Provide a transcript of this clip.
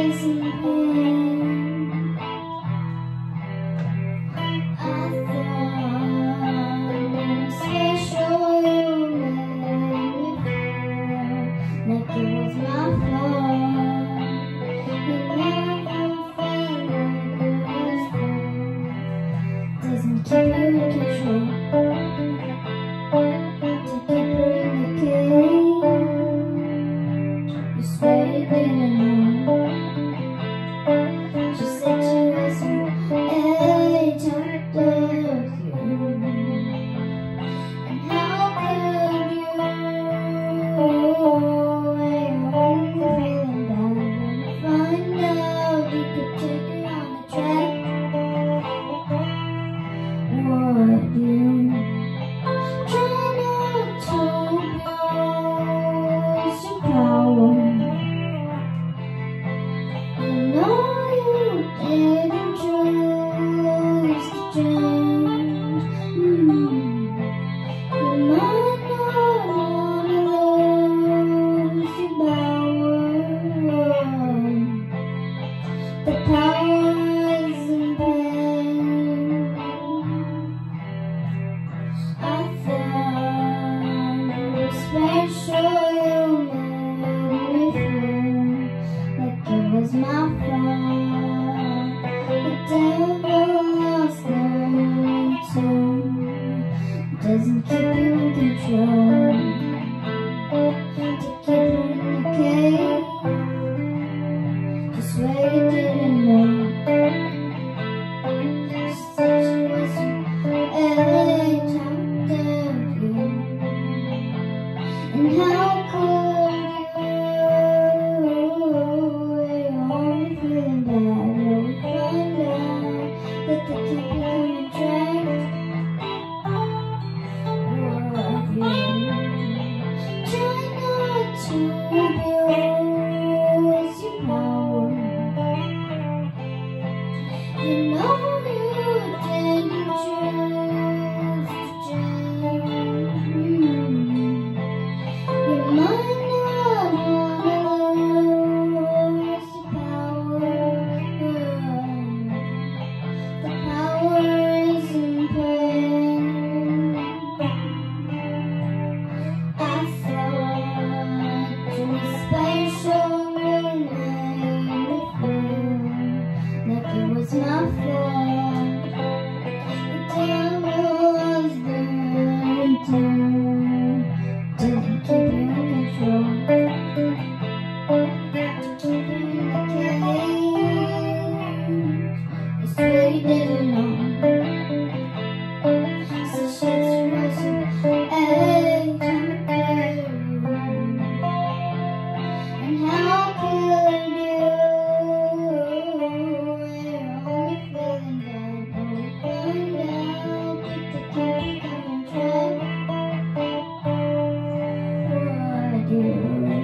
Doesn't keep you in control. To keep her in the cage. You swear you didn't know. She said she was your age, I love you. And how could you? I'm feeling bad when you find out you could take her on the track. Would you try not to abuse your power? You know you didn't choose to change. You might not wanna lose your power. The power is in pain. I thought you were special, you made me feel like it was my fault. The devil lost their too. Doesn't keep you in control. To keep her in the cage. Just where you didn't know. She said she was your age, how dare you? And how could you? You're only feeling bad. You'll find out that they keep you on the track. Would you try not to abuse your power? You know you didn't choose to change. You might not wanna lose your power. The power is in pain. I thought you were special, you made me feel like it was my fault. The devil was there too. Didn't keep you in control. To keep you in the cage. You swear you didn't know. So she was your age, how dare you? And how could you? You're only feeling bad, but we find out that they keep you on track. Would you?